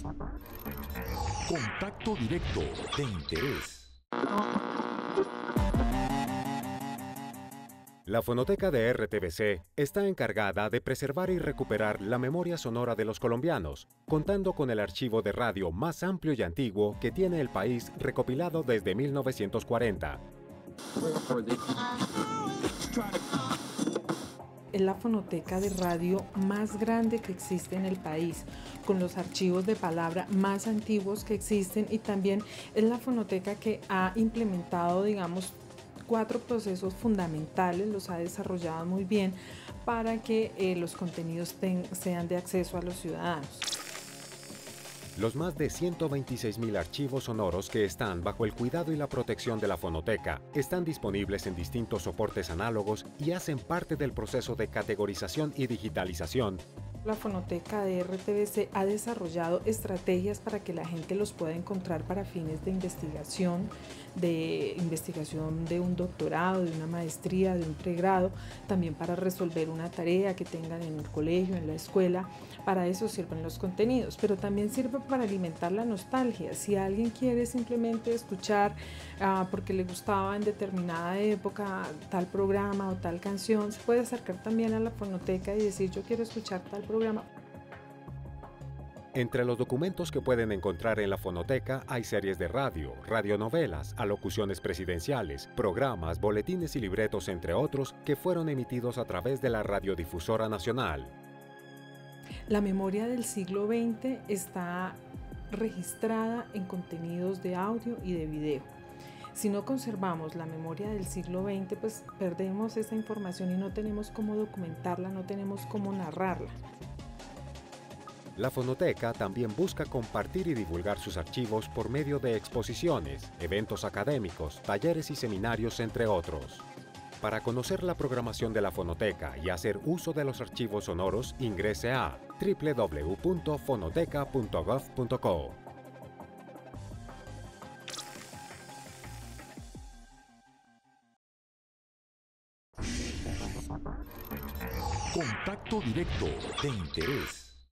Contacto directo de interés. La Fonoteca de RTVC está encargada de preservar y recuperar la memoria sonora de los colombianos, contando con el archivo de radio más amplio y antiguo que tiene el país recopilado desde 1940. Es la fonoteca de radio más grande que existe en el país, con los archivos de palabra más antiguos que existen, y también es la fonoteca que ha implementado, digamos, 4 procesos fundamentales, los ha desarrollado muy bien para que los contenidos sean de acceso a los ciudadanos. Los más de 126.000 archivos sonoros que están bajo el cuidado y la protección de la Fonoteca están disponibles en distintos soportes análogos y hacen parte del proceso de categorización y digitalización. La Fonoteca de RTVC ha desarrollado estrategias para que la gente los pueda encontrar para fines de investigación de un doctorado, de una maestría, de un pregrado, también para resolver una tarea que tengan en el colegio, en la escuela. Para eso sirven los contenidos, pero también sirve para alimentar la nostalgia. Si alguien quiere simplemente escuchar porque le gustaba en determinada época tal programa o tal canción, se puede acercar también a la Fonoteca y decir: yo quiero escuchar tal programa. Entre los documentos que pueden encontrar en la Fonoteca hay series de radio, radionovelas, alocuciones presidenciales, programas, boletines y libretos, entre otros, que fueron emitidos a través de la Radiodifusora Nacional. La memoria del siglo XX está registrada en contenidos de audio y de video. Si no conservamos la memoria del siglo XX, pues perdemos esa información y no tenemos cómo documentarla, no tenemos cómo narrarla. La Fonoteca también busca compartir y divulgar sus archivos por medio de exposiciones, eventos académicos, talleres y seminarios, entre otros. Para conocer la programación de la Fonoteca y hacer uso de los archivos sonoros, ingrese a www.fonoteca.gov.co. Contacto directo de interés.